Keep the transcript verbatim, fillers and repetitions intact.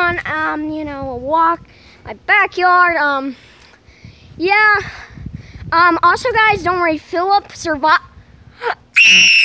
on, um, you know, a walk, my backyard. Um, yeah. Um, also, guys, don't worry. Philip survived.